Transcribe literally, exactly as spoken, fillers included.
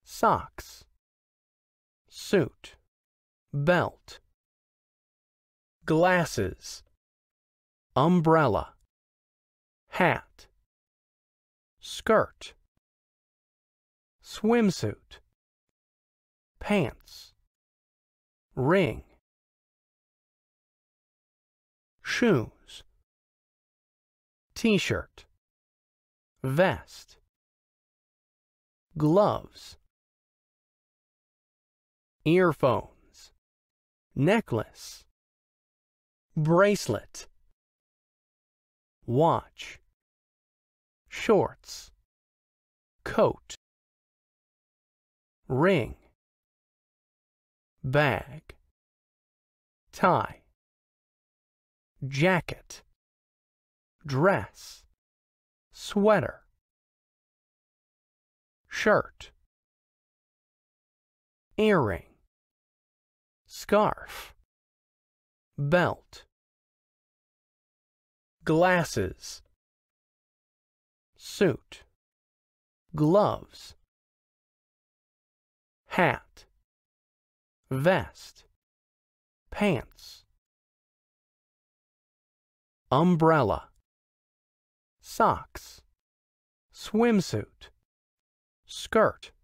socks, suit, belt, glasses, umbrella, hat, skirt, swimsuit, pants, ring, shoes, t-shirt, vest, gloves, earphones, necklace, bracelet, watch, shorts, coat, ring, bag, tie, jacket, dress, sweater, shirt, earring, scarf, belt, glasses, suit, gloves, hat, vest, pants, umbrella, socks, swimsuit, skirt,